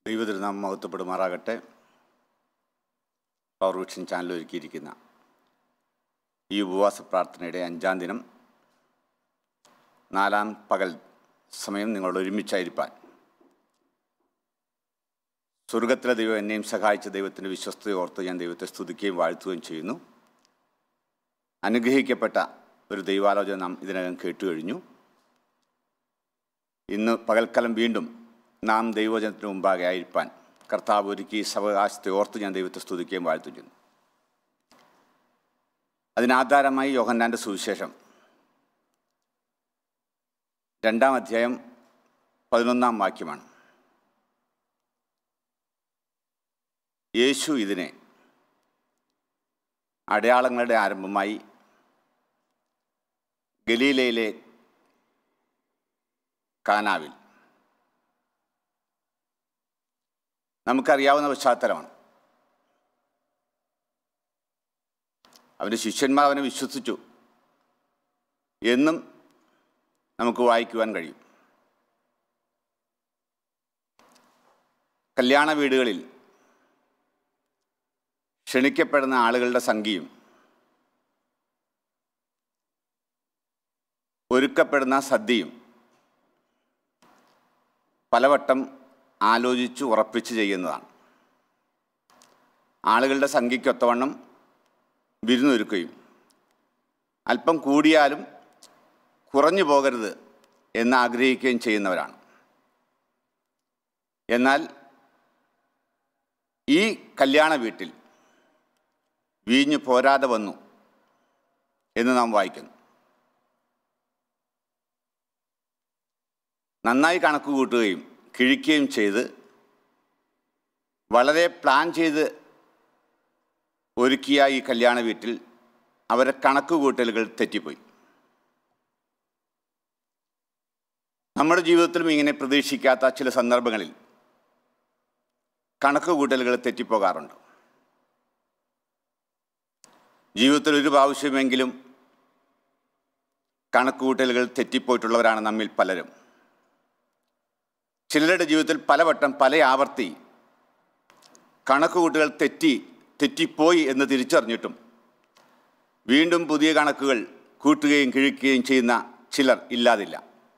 ദൈവതിരുനാമം മഹത്വപ്പെടുമാറാകട്ടെ. Powervision channel ഒരുക്കിയിരിക്കുന്ന ഈ ഉപവാസ പ്രാർത്ഥനയുടെ 5-ാം ദിനം 4-ാം പകൽ സമയം നിങ്ങളോട് ഒരുമിച്ചായിരിക്കാൻ സ്വർഗത്തിലെ ദൈവം എന്നെയും സഹായിച്ച ദൈവത്തിൻ്റെ വിശ്വസ്തയെ ഓർത്ത് ഞാൻ ദൈവത്തെ സ്തുതിക്കുകയും വാഴ്ത്തുകയും ചെയ്യുന്നു. അനുഗ്രഹിക്കപ്പെട്ട ഒരു ദൈവാലോചന നാം ഇതിനകം കേട്ടുകഴിഞ്ഞു. ഇന്ന് പകൽക്കാലം വീണ്ടും നാം ദൈവവചനത്തിന് മുമ്പാകെ ആയിരിക്കാൻ കർത്താവ് ഒരുക്കി സവകാശത്തെ ഓർത്ത് ഞാൻ ദൈവത്തെ സ്തുതിക്കുകയും വാഴ്ത്തുകയും ചെയ്യുന്നു. അതിനാധാരമായി യോഹന്നാൻ്റെ സുവിശേഷം 2-ാം അധ്യായം 11-ാം വാക്യമാണ്. യേശു ഇതിനെ അടയാളങ്ങളുടെ ആരംഭമായി ഗലീലയിലെ കാനാവിൽ, നമുക്കറിയാവുന്ന പശ്ചാത്തലമാണ്. അവൻ്റെ ശിഷ്യന്മാർ അവനെ വിശ്വസിച്ചു എന്നും നമുക്ക് വായിക്കുവാൻ കഴിയും. കല്യാണ വീടുകളിൽ ക്ഷണിക്കപ്പെടുന്ന ആളുകളുടെ സംഖ്യയും ഒരുക്കപ്പെടുന്ന സദ്യയും പലവട്ടം ആലോചിച്ച് ഉറപ്പിച്ച് ചെയ്യുന്നതാണ്. ആളുകളുടെ സംഖ്യയ്ക്കൊത്തവണ്ണം വിരുന്നൊരുക്കുകയും അല്പം കൂടിയാലും കുറഞ്ഞു പോകരുത് എന്ന് ആഗ്രഹിക്കുകയും ചെയ്യുന്നവരാണ്. എന്നാൽ ഈ കല്യാണ വീട്ടിൽ വീഞ്ഞു പോരാതെ വന്നു എന്ന് നാം വായിക്കുന്നു. നന്നായി കണക്ക് കൂട്ടുകയും കിഴിക്കുകയും ചെയ്ത് വളരെ പ്ലാൻ ചെയ്ത് ഒരുക്കിയ ഈ കല്യാണ വീട്ടിൽ അവരുടെ കണക്ക് കൂട്ടലുകൾ തെറ്റിപ്പോയി. നമ്മുടെ ജീവിതത്തിലും ഇങ്ങനെ പ്രതീക്ഷിക്കാത്ത ചില സന്ദർഭങ്ങളിൽ കണക്ക് കൂട്ടലുകൾ തെറ്റിപ്പോകാറുണ്ട്. ജീവിതത്തിൽ ഒരു പ്രാവശ്യമെങ്കിലും കണക്ക് കൂട്ടലുകൾ തെറ്റിപ്പോയിട്ടുള്ളവരാണ് നമ്മിൽ പലരും. ചിലരുടെ ജീവിതത്തിൽ പലവട്ടം പല ആവർത്തി കണക്കുകൂട്ടുകൾ തെറ്റിപ്പോയി എന്ന് തിരിച്ചറിഞ്ഞിട്ടും വീണ്ടും പുതിയ കണക്കുകൾ കൂട്ടുകയും കിഴിക്കുകയും ചെയ്യുന്ന ചിലർ ഇല്ലാതില്ല.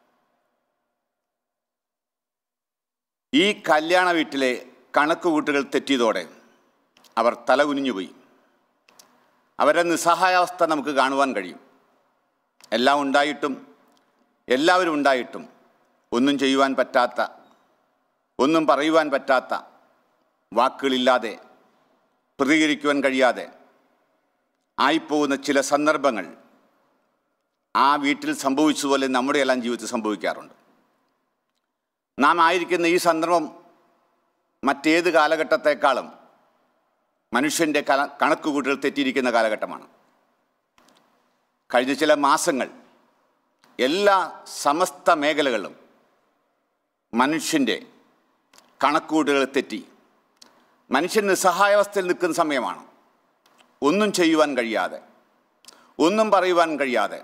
ഈ കല്യാണ വീട്ടിലെ കണക്കുകൂട്ടുകൾ തെറ്റിയതോടെ അവർ തലകുനിഞ്ഞുപോയി. അവരുടെ നിസ്സഹായാവസ്ഥ നമുക്ക് കാണുവാൻ കഴിയും. എല്ലാം ഉണ്ടായിട്ടും, എല്ലാവരും ഉണ്ടായിട്ടും ഒന്നും ചെയ്യുവാൻ പറ്റാത്ത, ഒന്നും പറയുവാൻ പറ്റാത്ത, വാക്കുകളില്ലാതെ പ്രതികരിക്കുവാൻ കഴിയാതെ ആയിപ്പോകുന്ന ചില സന്ദർഭങ്ങൾ ആ വീട്ടിൽ സംഭവിച്ചതുപോലെ നമ്മുടെ എല്ലാം ജീവിതത്തിൽ സംഭവിക്കാറുണ്ട്. നാം ആയിരിക്കുന്ന ഈ സന്ദർഭം മറ്റേത് കാലഘട്ടത്തെക്കാളും മനുഷ്യൻ്റെ കണക്കുകൂട്ടൽ തെറ്റിയിരിക്കുന്ന കാലഘട്ടമാണ്. കഴിഞ്ഞ ചില മാസങ്ങൾ എല്ലാ സമസ്ത മേഖലകളിലും മനുഷ്യൻ്റെ കണക്കുകൂട്ടുകൾ തെറ്റി മനുഷ്യൻ നിസ്സഹായാവസ്ഥയിൽ നിൽക്കുന്ന സമയമാണ്. ഒന്നും ചെയ്യുവാൻ കഴിയാതെ, ഒന്നും പറയുവാൻ കഴിയാതെ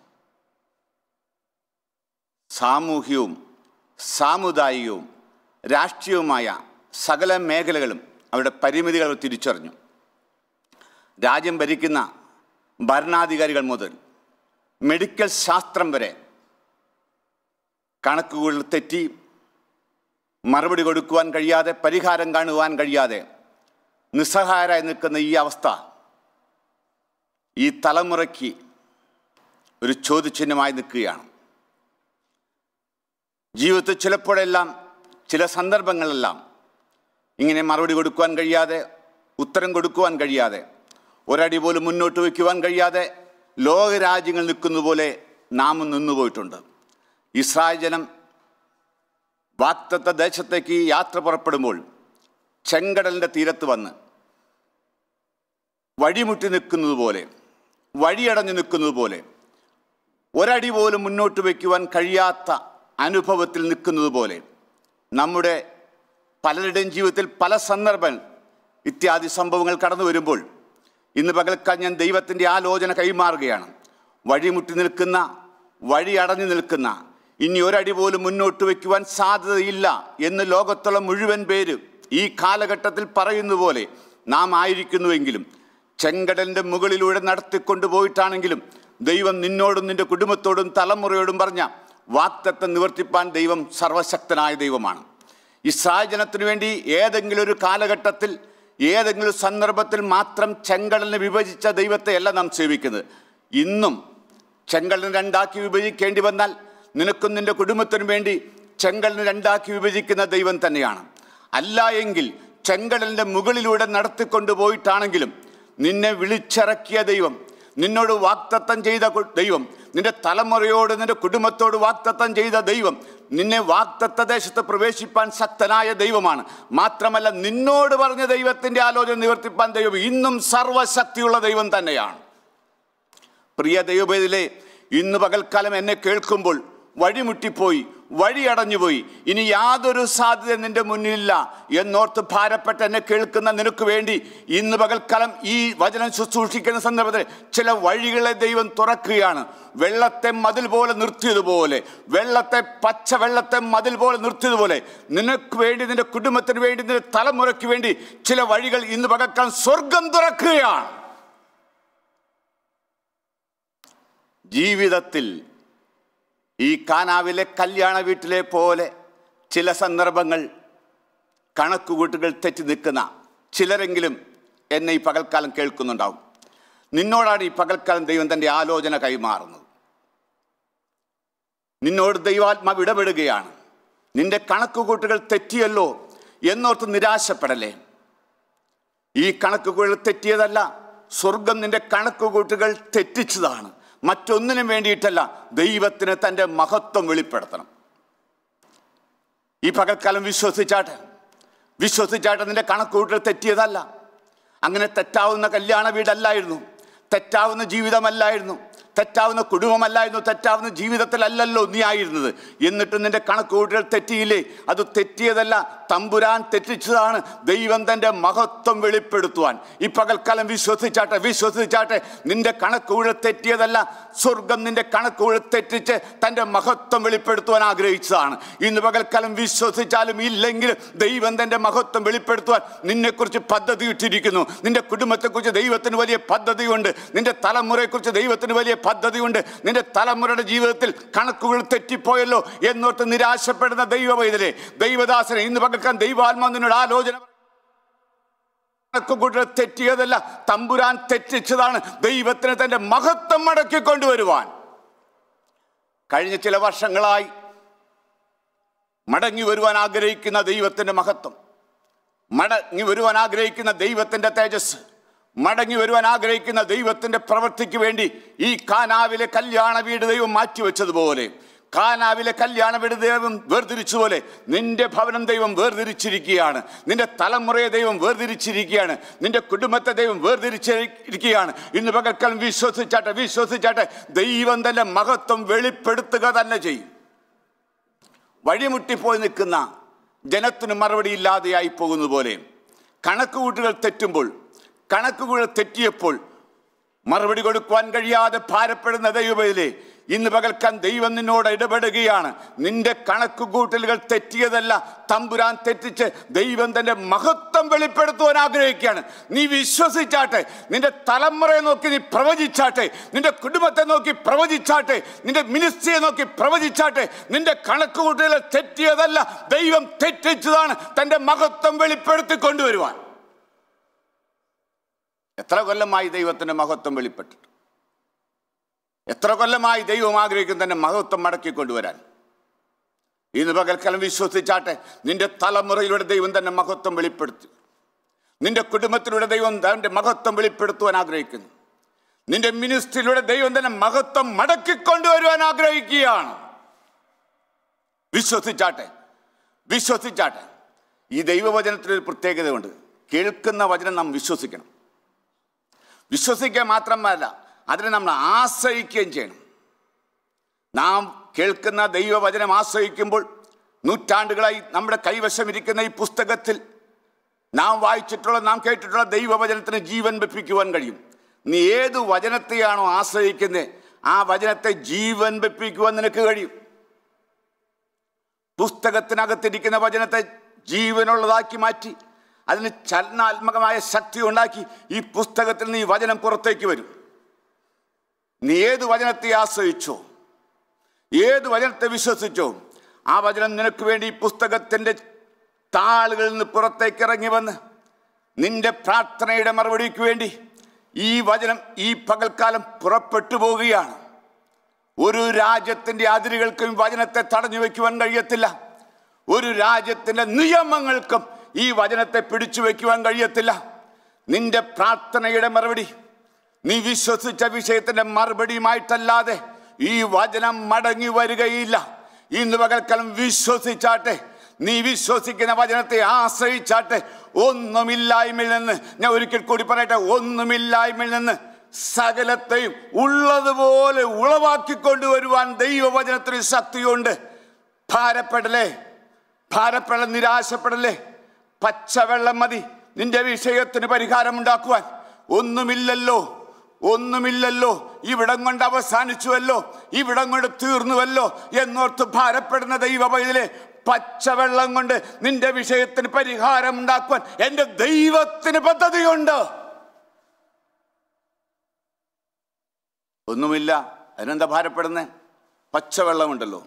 സാമൂഹികവും സാമുദായികവും രാഷ്ട്രീയവുമായ സകല മേഖലകളും അവരുടെ പരിമിതികൾ തിരിച്ചറിഞ്ഞു. രാജ്യം ഭരിക്കുന്ന ഭരണാധികാരികൾ മുതൽ മെഡിക്കൽ ശാസ്ത്രം വരെ കണക്കുകൾ തെറ്റി മറുപടി കൊടുക്കുവാൻ കഴിയാതെ, പരിഹാരം കാണുവാൻ കഴിയാതെ നിസ്സഹായരായി നിൽക്കുന്ന ഈ അവസ്ഥ ഈ തലമുറയ്ക്ക് ഒരു ചോദ്യചിഹ്നമായി നിൽക്കുകയാണ്. ജീവിതത്തിൽ ചിലപ്പോഴെല്ലാം, ചില സന്ദർഭങ്ങളെല്ലാം ഇങ്ങനെ മറുപടി കൊടുക്കുവാൻ കഴിയാതെ, ഉത്തരം കൊടുക്കുവാൻ കഴിയാതെ, ഒരടി പോലും മുന്നോട്ട് വയ്ക്കുവാൻ കഴിയാതെ ലോകരാജ്യങ്ങൾ നിൽക്കുന്നതുപോലെ നാം നിന്നുപോയിട്ടുണ്ട്. ഇസ്രായേൽ ജനം വാഗ്ദത്ത ദേശത്തേക്ക് യാത്ര പുറപ്പെടുമ്പോൾ ചെങ്കടലിൻ്റെ തീരത്ത് വന്ന് വഴിമുട്ടി നിൽക്കുന്നത് പോലെ, വഴിയടഞ്ഞു നിൽക്കുന്നത് പോലെ, ഒരടി പോലും മുന്നോട്ട് വയ്ക്കുവാൻ കഴിയാത്ത അനുഭവത്തിൽ നിൽക്കുന്നത് പോലെ നമ്മുടെ പലരുടെയും ജീവിതത്തിൽ പല സന്ദർഭങ്ങൾ ഇത്യാദി സംഭവങ്ങൾ കടന്നു വരുമ്പോൾ ഇന്ന് പകൽക്കാൽ ഞാൻ ദൈവത്തിൻ്റെ ആലോചന കൈമാറുകയാണ്. വഴിമുട്ടി നിൽക്കുന്ന, വഴി അടഞ്ഞു നിൽക്കുന്ന ഇനി ഒരടി പോലും മുന്നോട്ട് വയ്ക്കുവാൻ സാധ്യതയില്ല എന്ന് ലോകത്തുള്ള മുഴുവൻ പേര് ഈ കാലഘട്ടത്തിൽ പറയുന്ന പോലെ നാം ആയിരിക്കുന്നുവെങ്കിലും, ചെങ്കടലിൻ്റെ മുകളിലൂടെ നടത്തിക്കൊണ്ടുപോയിട്ടാണെങ്കിലും ദൈവം നിന്നോടും നിൻ്റെ കുടുംബത്തോടും തലമുറയോടും പറഞ്ഞ വാഗ്ദത്തം നിവർത്തിപ്പാൻ ദൈവം സർവശക്തനായ ദൈവമാണ്. ഇസ്രായേൽ ജനത്തിനു വേണ്ടി ഏതെങ്കിലും ഒരു കാലഘട്ടത്തിൽ ഏതെങ്കിലും സന്ദർഭത്തിൽ മാത്രം ചെങ്കടലിനെ വിഭജിച്ച ദൈവത്തെയല്ല നാം സേവിക്കുന്നത്. ഇന്നും ചെങ്കടലിനെ രണ്ടാക്കി വിഭജിക്കേണ്ടി വന്നാൽ നിനക്കും നിൻ്റെ കുടുംബത്തിനും വേണ്ടി ചെങ്കടലിനെ രണ്ടാക്കി വിഭജിക്കുന്ന ദൈവം തന്നെയാണ്. അല്ല എങ്കിൽ ചെങ്കടലിൻ്റെ മുകളിലൂടെ നടത്തിക്കൊണ്ടുപോയിട്ടാണെങ്കിലും നിന്നെ വിളിച്ചിറക്കിയ ദൈവം, നിന്നോട് വാഗ്ദത്തം ചെയ്ത ദൈവം, നിന്റെ തലമുറയോട് നിന്റെ കുടുംബത്തോട് വാഗ്ദത്തം ചെയ്ത ദൈവം, നിന്നെ വാഗ്ദത്ത ദേശത്ത് പ്രവേശിപ്പാൻ ശക്തനായ ദൈവമാണ്. മാത്രമല്ല, നിന്നോട് പറഞ്ഞ ദൈവത്തിൻ്റെ ആലോചന നിവർത്തിപ്പാൻ ദൈവം ഇന്നും സർവശക്തിയുള്ള ദൈവം തന്നെയാണ്. പ്രിയ ദൈവവേദിയിലെ, ഇന്ന് പകൽക്കാലം എന്നെ കേൾക്കുമ്പോൾ വഴിമുട്ടിപ്പോയി, വഴിയടഞ്ഞുപോയി, ഇനി യാതൊരു സാധ്യത നിന്റെ മുന്നിലില്ല എന്നോർത്ത് ഭാരപ്പെട്ട് എന്നെ കേൾക്കുന്ന നിനക്ക് വേണ്ടി ഇന്ന് പകൽക്കാലം ഈ വചനം ശുശ്രൂഷിക്കുന്ന സന്ദർഭത്തിൽ ചില വഴികളെ ദൈവം തുറക്കുകയാണ്. വെള്ളത്തെ മതിൽ പോലെ നിർത്തിയതുപോലെ, പച്ച വെള്ളത്തെ മതിൽ പോലെ നിർത്തിയതുപോലെ നിനക്ക് വേണ്ടി, നിന്റെ കുടുംബത്തിന് വേണ്ടി, നിന്റെ തലമുറയ്ക്ക് വേണ്ടി ചില വഴികൾ ഇന്ന് പകൽക്കാലം സ്വർഗം തുറക്കുകയാണ്. ജീവിതത്തിൽ ഈ കാനാവിലെ കല്യാണ വീട്ടിലെ പോലെ ചില സന്ദർഭങ്ങൾ കണക്കുകൂട്ടുകൾ തെറ്റി നിൽക്കുന്ന ചിലരെങ്കിലും എന്നെ ഈ പകൽക്കാലം കേൾക്കുന്നുണ്ടാവും. നിന്നോടാണ് ഈ പകൽക്കാലം ദൈവം തൻ്റെ ആലോചന കൈമാറുന്നത്. നിന്നോട് ദൈവാത്മാവ് ഇടപെടുകയാണ്. നിന്റെ കണക്കുകൂട്ടുകൾ തെറ്റിയല്ലോ എന്നോർത്ത് നിരാശപ്പെടലേ. ഈ കണക്കുകൂട്ടുകൾ തെറ്റിയതല്ല, സ്വർഗം നിന്റെ കണക്കുകൂട്ടുകൾ തെറ്റിച്ചതാണ്. മറ്റൊന്നിനും വേണ്ടിയിട്ടല്ല, ദൈവത്തിന് തൻ്റെ മഹത്വം വെളിപ്പെടുത്തണം. ഈ പകൽക്കാലം വിശ്വസിച്ചാട്ടെ നിന്റെ കണക്കുകൂട്ടൽ തെറ്റിയതല്ല. അങ്ങനെ തെറ്റാവുന്ന കല്യാണ വീടല്ലായിരുന്നു, തെറ്റാവുന്ന ജീവിതമല്ലായിരുന്നു, തെറ്റാവുന്ന കുടുംബമല്ലായിരുന്നു, തെറ്റാവുന്ന ജീവിതത്തിലല്ലല്ലോ നീ ആയിരുന്നത്. എന്നിട്ടും നിന്റെ കണക്കുകൂട്ടൽ തെറ്റിയില്ലേ? അത് തെറ്റിയതല്ല, തമ്പുരാൻ തെറ്റിച്ചതാണ്. ദൈവം തൻ്റെ മഹത്വം വെളിപ്പെടുത്തുവാൻ ഈ പകൽക്കാലം വിശ്വസിച്ചാട്ടെ. നിന്റെ കണക്കുകൂട്ടൽ തെറ്റിയതല്ല, സ്വർഗം നിന്റെ കണക്കുകൂട്ടൽ തെറ്റിച്ച് തൻ്റെ മഹത്വം വെളിപ്പെടുത്തുവാൻ ആഗ്രഹിച്ചതാണ്. ഇന്ന് പകൽക്കാലം വിശ്വസിച്ചാലും ഇല്ലെങ്കിലും ദൈവം തൻ്റെ മഹത്വം വെളിപ്പെടുത്തുവാൻ നിന്നെക്കുറിച്ച് പദ്ധതി ഇട്ടിരിക്കുന്നു. നിന്റെ കുടുംബത്തെക്കുറിച്ച് ദൈവത്തിന് വലിയ പദ്ധതിയുണ്ട്. നിന്റെ തലമുറയെക്കുറിച്ച് ദൈവത്തിന് വലിയ പദ്ധതിയുണ്ട്. നിന്റെ തലമുറയുടെ ജീവിതത്തിൽ കണക്കുകൾ തെറ്റിപ്പോയല്ലോ എന്നോർത്ത് നിരാശപ്പെടുന്ന ദൈവവൈതലേ, ദൈവദാസനെ, ഇന്ന് പകൽക്കാൻ ദൈവാത്മാവ് നിന്നോട് ആലോചന. കണക്കുകൂട്ടൽ തെറ്റിയതല്ല, തമ്പുരാൻ തെറ്റിച്ചതാണ്. ദൈവത്തിന് തന്റെ മഹത്വം മടക്കിക്കൊണ്ടുവരുവാൻ കഴിഞ്ഞ ചില വർഷങ്ങളായി മടങ്ങി വരുവാൻ ആഗ്രഹിക്കുന്ന ദൈവത്തിന്റെ മഹത്വം, മടങ്ങി വരുവാൻ ആഗ്രഹിക്കുന്ന ദൈവത്തിന്റെ തേജസ്, മടങ്ങി വരുവാൻ ആഗ്രഹിക്കുന്ന ദൈവത്തിന്റെ പ്രവൃത്തിക്ക് വേണ്ടി ഈ കാനാവിലെ കല്യാണ വീട് ദൈവം മാറ്റിവെച്ചതുപോലെ, കാനാവിലെ കല്യാണ വീട് ദൈവം വേർതിരിച്ചതുപോലെ നിന്റെ ഭവനം ദൈവം വേർതിരിച്ചിരിക്കുകയാണ്. നിന്റെ തലമുറയെ ദൈവം വേർതിരിച്ചിരിക്കുകയാണ്. നിന്റെ കുടുംബത്തെ ദൈവം വേർതിരിച്ചിരിക്കുകയാണ്. ഇന്ന് പകൽക്കാലം വിശ്വസിച്ചാട്ടെ ദൈവം തന്റെ മഹത്വം വെളിപ്പെടുത്തുക തന്നെ ചെയ്യും. വഴിമുട്ടിപ്പോയി നിൽക്കുന്ന ജനത്തിന് മറുപടി ഇല്ലാതെയായി പോകുന്നത് പോലെ, കണക്കുകൂട്ടുകൾ തെറ്റിയപ്പോൾ മറുപടി കൊടുക്കുവാൻ കഴിയാതെ ഭാരപ്പെടുന്ന ദൈവമേ, ഇന്ന് പകൽക്കാൻ ദൈവം നിന്നോട് ഇടപെടുകയാണ്. നിന്റെ കണക്കുകൂട്ടലുകൾ തെറ്റിയതല്ല, തമ്പുരാൻ തെറ്റിച്ച് ദൈവം തന്റെ മഹത്വം വെളിപ്പെടുത്തുവാൻ ആഗ്രഹിക്കുകയാണ്. നീ വിശ്വസിച്ചാട്ടെ, നിന്റെ തലമുറയെ നോക്കി നീ പ്രവചിച്ചാട്ടെ, നിന്റെ കുടുംബത്തെ നോക്കി പ്രവചിച്ചാട്ടെ, നിന്റെ മിനിസ്ട്രിയെ നോക്കി പ്രവചിച്ചാട്ടെ. നിന്റെ കണക്കുകൂട്ടലുകൾ തെറ്റിയതല്ല, ദൈവം തെറ്റിച്ചതാണ് തന്റെ മഹത്വം വെളിപ്പെടുത്തി കൊണ്ടുവരുവാൻ. എത്ര കൊല്ലമായി ദൈവത്തിന്റെ മഹത്വം വെളിപ്പെട്ടിട്ട്? എത്ര കൊല്ലമായി ദൈവം ആഗ്രഹിക്കുന്ന തന്നെ മഹത്വം മടക്കിക്കൊണ്ടുവരാൻ? ഇന്ന് പകൽക്കാലം വിശ്വസിച്ചാട്ടെ, നിന്റെ തലമുറയിലൂടെ ദൈവം തന്നെ മഹത്വം വെളിപ്പെടുത്തി. നിന്റെ കുടുംബത്തിലൂടെ ദൈവം തന്റെ മഹത്വം വെളിപ്പെടുത്തുവാൻ ആഗ്രഹിക്കുന്നു. നിന്റെ മിനിസ്ട്രിയിലൂടെ ദൈവം തന്നെ മഹത്വം മടക്കിക്കൊണ്ടുവരുവാൻ ആഗ്രഹിക്കുകയാണ്. വിശ്വസിച്ചാട്ടെ. ഈ ദൈവവചനത്തിനൊരു പ്രത്യേകതയുണ്ട്. കേൾക്കുന്ന വചനം നാം വിശ്വസിക്കണം. വിശ്വസിക്കുക മാത്രമല്ല, അതിനെ നമ്മൾ ആശ്രയിക്കുകയും ചെയ്യണം. നാം കേൾക്കുന്ന ദൈവവചനം ആശ്രയിക്കുമ്പോൾ നൂറ്റാണ്ടുകളായി നമ്മുടെ കൈവശമിരിക്കുന്ന ഈ പുസ്തകത്തിൽ നാം വായിച്ചിട്ടുള്ള, നാം കേട്ടിട്ടുള്ള ദൈവവചനത്തിന് ജീവൻ വെപ്പിക്കുവാൻ കഴിയും. നീ ഏത് വചനത്തെയാണോ ആശ്രയിക്കുന്നത്, ആ വചനത്തെ ജീവൻ വെപ്പിക്കുവാൻ നിനക്ക് കഴിയും. പുസ്തകത്തിനകത്തിരിക്കുന്ന വചനത്തെ ജീവനുള്ളതാക്കി മാറ്റി അതിന് ചലനാത്മകമായ ശക്തി ഉണ്ടാക്കി ഈ പുസ്തകത്തിൽ നിന്ന് ഈ വചനം പുറത്തേക്ക് വരും. നീ ഏത് വചനത്തെ ആശ്രയിച്ചോ, ഏത് വചനത്തെ വിശ്വസിച്ചോ, ആ വചനം നിനക്ക് വേണ്ടി ഈ പുസ്തകത്തിൻ്റെ താളുകളിൽ നിന്ന് പുറത്തേക്ക് ഇറങ്ങി വന്ന് നിന്റെ പ്രാർത്ഥനയുടെ മറുപടിക്ക് വേണ്ടി ഈ വചനം ഈ പകൽക്കാലം പുറപ്പെട്ടു പോവുകയാണ്. ഒരു രാജ്യത്തിൻ്റെ അതിരുകൾക്കും വചനത്തെ തടഞ്ഞു വയ്ക്കുവാൻ കഴിയത്തില്ല. ഒരു രാജ്യത്തിൻ്റെ നിയമങ്ങൾക്കും ഈ വചനത്തെ പിടിച്ചു വയ്ക്കുവാൻ കഴിയത്തില്ല. നിന്റെ പ്രാർത്ഥനയുടെ മറുപടി നീ വിശ്വസിച്ച വിഷയത്തിൻ്റെ മറുപടിയുമായിട്ടല്ലാതെ ഈ വചനം മടങ്ങി വരികയില്ല. ഇന്ന് പകൽക്കാലം വിശ്വസിച്ചാട്ടെ, നീ വിശ്വസിക്കുന്ന വചനത്തെ ആശ്രയിച്ചാട്ടെ. ഒന്നുമില്ലായ്മയിൽ നിന്ന്, ഞാൻ ഒരിക്കൽ കൂടി പറയട്ടെ, ഒന്നുമില്ലായ്മയിൽ നിന്ന് സകലത്തെയും ഉള്ളതുപോലെ ഉളവാക്കിക്കൊണ്ടുവരുവാൻ ദൈവവചനത്തിന് ശക്തിയുണ്ട്. ഭാരപ്പെടലേ, നിരാശപ്പെടലേ. പച്ചവെള്ളം മതി നിന്റെ വിഷയത്തിന് പരിഹാരമുണ്ടാക്കുവാൻ. ഒന്നുമില്ലല്ലോ, ഇവിടം കൊണ്ട് അവസാനിച്ചുവല്ലോ, ഇവിടം കൊണ്ട് തീർന്നുവല്ലോ എന്നോർത്ത് ഭാരപ്പെടുന്ന ദൈവപൈതലേ, പച്ചവെള്ളം കൊണ്ട് നിന്റെ വിഷയത്തിന് പരിഹാരം ഉണ്ടാക്കുവാൻ എൻ്റെ ദൈവത്തിന് പദ്ധതിയുണ്ട്. ഒന്നുമില്ല, അതിനെന്താ ഭാരപ്പെടുന്നേ? പച്ചവെള്ളമുണ്ടല്ലോ.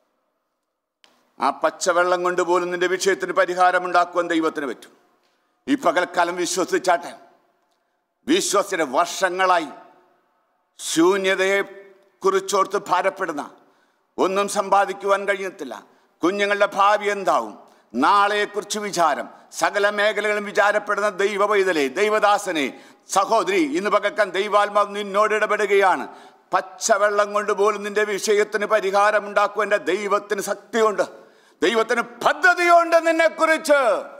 ആ പച്ചവെള്ളം കൊണ്ട് പോലും നിന്റെ വിഷയത്തിന് പരിഹാരം ഉണ്ടാക്കുവാൻ ദൈവത്തിന് പറ്റും. ഈ പകൽക്കാലം വിശ്വസിച്ചാട്ടെ. വിശ്വസിച്ച വർഷങ്ങളായി ശൂന്യതയെ കുറിച്ചോർത്ത് ഭാരപ്പെടുന്ന, ഒന്നും സമ്പാദിക്കുവാൻ കഴിയത്തില്ല, കുഞ്ഞുങ്ങളുടെ ഭാവി എന്താവും, നാളെയെക്കുറിച്ച് വിചാരം, സകല മേഖലകളും വിചാരപ്പെടുന്ന ദൈവപൈതലേ, ദൈവദാസനെ, സഹോദരി, ഇന്ന് പകൽക്കാൻ ദൈവാത്മാവ് നിന്നോട് ഇടപെടുകയാണ്. പച്ചവെള്ളം കൊണ്ട് പോലും നിന്റെ വിഷയത്തിന് പരിഹാരം ഉണ്ടാക്കുവാൻ എൻ്റെ ദൈവത്തിന് ശക്തിയുണ്ട്, ദൈവത്തിന് പദ്ധതിയുണ്ട് നിന്നെക്കുറിച്ച്.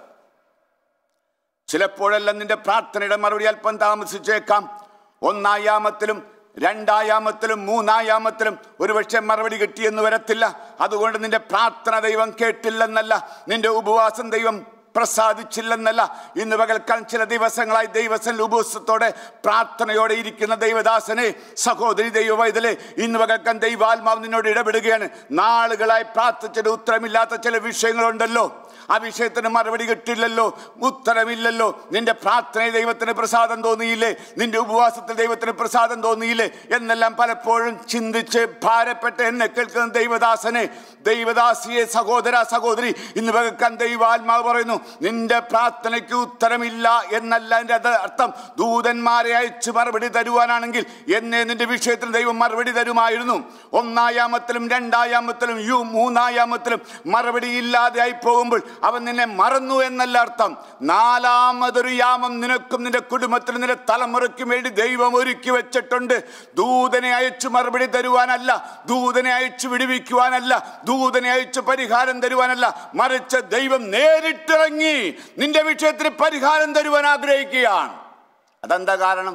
ചിലപ്പോഴെല്ലാം നിന്റെ പ്രാർത്ഥനയുടെ മറുപടി അല്പം താമസിച്ചേക്കാം. 1-ാം യാമത്തിലും 2-ാം യാമത്തിലും 3-ാം യാമത്തിലും ഒരുപക്ഷെ മറുപടി കിട്ടിയെന്ന് വരത്തില്ല. അതുകൊണ്ട് നിന്റെ പ്രാർത്ഥന ദൈവം കേട്ടില്ലെന്നല്ല, നിന്റെ ഉപവാസം ദൈവം പ്രസാദിച്ചില്ലെന്നല്ല. ഇന്ന് പകൽക്കാലം ചില ദിവസങ്ങളായി ദൈവസന്നിധിയിൽ ഉപവാസത്തോടെ പ്രാർത്ഥനയോടെ ഇരിക്കുന്ന ദൈവദാസനെ, സഹോദരി, ദൈവവൈതലേ, ഇന്ന് പകൽക്കാലം ദൈവാത്മാവ് നിന്നോട് ഇടപെടുകയാണ്. നാളുകളായി പ്രാർത്ഥിച്ചിട്ട് ഉത്തരമില്ലാത്ത ചില വിഷയങ്ങളുണ്ടല്ലോ, ആ വിഷയത്തിന് മറുപടി കിട്ടില്ലല്ലോ, ഉത്തരമില്ലല്ലോ. നിന്റെ പ്രാർത്ഥനയിൽ ദൈവത്തിന് പ്രസാദം തോന്നിയില്ലേ, നിന്റെ ഉപവാസത്തിൽ ദൈവത്തിന് പ്രസാദം തോന്നിയില്ലേ എന്നെല്ലാം പലപ്പോഴും ചിന്തിച്ച് ഭാരപ്പെട്ട് എന്നെ കേൾക്കുന്ന ദൈവദാസനെ, ദൈവദാസിയെ, സഹോദര, സഹോദരി, ഇന്ന് പകൽക്കാലം ദൈവാത്മാവ് പറയുന്നു, നിന്റെ പ്രാർത്ഥനയ്ക്ക് ഉത്തരമില്ല എന്നല്ല എൻ്റെ അർത്ഥം. ദൂതന്മാരെ അയച്ച് മറുപടി തരുവാനാണെങ്കിൽ എന്നെ നിന്റെ വിഷയത്തിന് ദൈവം മറുപടി തരുമായിരുന്നു. 1-ാം യാമത്തിലും 2-ാം യാമത്തിലും 3-ാം യാമത്തിലും മറുപടി ഇല്ലാതെയായി പോകുമ്പോൾ അവൻ നിന്നെ മറന്നു എന്നല്ല അർത്ഥം. 4-മതൊരു യാമം നിനക്കും നിന്റെ കുടുംബത്തിനും നിന്റെ തലമുറയ്ക്കും വേണ്ടി ദൈവം ഒരുക്കി വെച്ചിട്ടുണ്ട്. ദൂതനെ അയച്ചു മറുപടി തരുവാനല്ല, ദൂതനെ അയച്ചു വിടുവിക്കുവാനല്ല, ദൂതനെ അയച്ചു പരിഹാരം തരുവാനല്ല, മറിച്ച് ദൈവം നേരിട്ടിറങ്ങി നിന്റെ വിഷയത്തിന് പരിഹാരം തരുവാൻ ആഗ്രഹിക്കുകയാണ്. അതെന്താ കാരണം?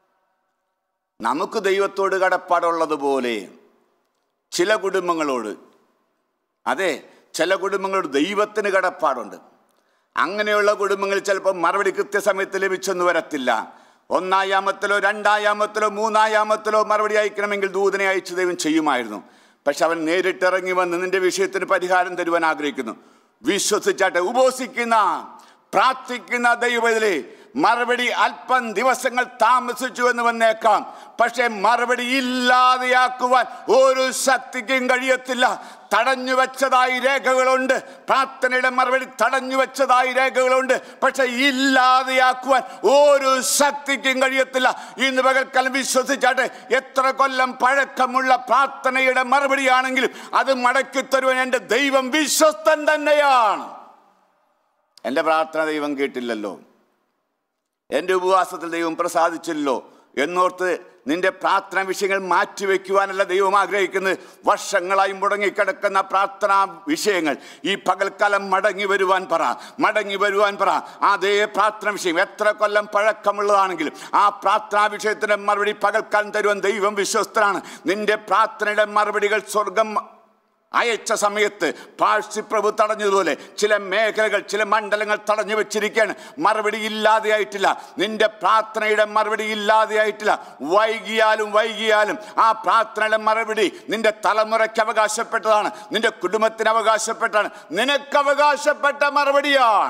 നമുക്ക് ദൈവത്തോട് കടപ്പാടുള്ളതുപോലെ ചില കുടുംബങ്ങളോട്, അതെ, ചില കുടുംബങ്ങളോട് ദൈവത്തിന് കടപ്പാടുണ്ട്. അങ്ങനെയുള്ള കുടുംബങ്ങളിൽ ചിലപ്പോൾ മറുപടി കൃത്യസമയത്ത് ലഭിച്ചെന്ന് വരത്തില്ല. 1-ാം യാമത്തിലോ 2-ാം യാമത്തിലോ 3-ാം യാമത്തിലോ മറുപടി അയക്കണമെങ്കിൽ ദൂതനെ അയച്ച് ദൈവം ചെയ്യുമായിരുന്നു. പക്ഷെ അവൻ നേരിട്ടിറങ്ങി വന്ന് നിന്റെ വിഷയത്തിന് പരിഹാരം തരുവാൻ ആഗ്രഹിക്കുന്നു. വിശ്വസിച്ചാട്ടെ. ഉപവസിക്കുന്ന, പ്രാർത്ഥിക്കുന്ന ദൈവത്തിലെ മറുപടി അല്പം ദിവസങ്ങൾ താമസിച്ചു എന്ന് വന്നേക്കാം, പക്ഷെ മറുപടി ഇല്ലാതെയാക്കുവാൻ ഒരു ശക്തിക്കും കഴിയത്തില്ല. തടഞ്ഞു വെച്ചതായി രേഖകളുണ്ട്, പ്രാർത്ഥനയുടെ മറുപടി തടഞ്ഞു വെച്ചതായി രേഖകളുണ്ട്, പക്ഷെ ഇല്ലാതെയാക്കുവാൻ ഒരു ശക്തിക്കും കഴിയത്തില്ല. ഇന്ന് പകൽക്കാലം വിശ്വസിച്ചാട്ടെ. എത്ര കൊല്ലം പഴക്കമുള്ള പ്രാർത്ഥനയുടെ മറുപടിയാണെങ്കിലും അത് മടക്കി തരുവാൻ എൻ്റെ ദൈവം വിശ്വസ്തൻ തന്നെയാണ്. എൻ്റെ പ്രാർത്ഥന ദൈവം കേട്ടില്ലല്ലോ, എൻ്റെ ഉപവാസത്തിൽ ദൈവം പ്രസാദിച്ചില്ലല്ലോ എന്നോർത്ത് നിന്റെ പ്രാർത്ഥനാ വിഷയങ്ങൾ മാറ്റിവെക്കുവാനല്ല ദൈവം ആഗ്രഹിക്കുന്നത്. വർഷങ്ങളായി മുടങ്ങിക്കിടക്കുന്ന പ്രാർത്ഥനാ വിഷയങ്ങൾ ഈ പകൽക്കാലം മടങ്ങി വരുവാൻ പറ. അതേ പ്രാർത്ഥന വിഷയം എത്ര കൊല്ലം പഴക്കമുള്ളതാണെങ്കിലും ആ പ്രാർത്ഥനാ വിഷയത്തിൻ്റെ മറുപടി പകൽക്കാലം തരുവാൻ ദൈവം വിശ്വസ്തനാണ്. നിന്റെ പ്രാർത്ഥനയുടെ മറുപടികൾ സ്വർഗം അയച്ച സമയത്ത് പാഴ്സിപ്രഭു തടഞ്ഞതുപോലെ ചില മേഖലകൾ, ചില മണ്ഡലങ്ങൾ തടഞ്ഞു വെച്ചിരിക്കുകയാണ്. മറുപടി ഇല്ലാതെയായിട്ടില്ല. നിന്റെ പ്രാർത്ഥനയുടെ മറുപടി ഇല്ലാതെയായിട്ടില്ല. വൈകിയാലും ആ പ്രാർത്ഥനയുടെ മറുപടി നിന്റെ തലമുറയ്ക്ക് അവകാശപ്പെട്ടതാണ്, നിന്റെ കുടുംബത്തിന് അവകാശപ്പെട്ടതാണ്, നിനക്ക് അവകാശപ്പെട്ട മറുപടിയാണ്.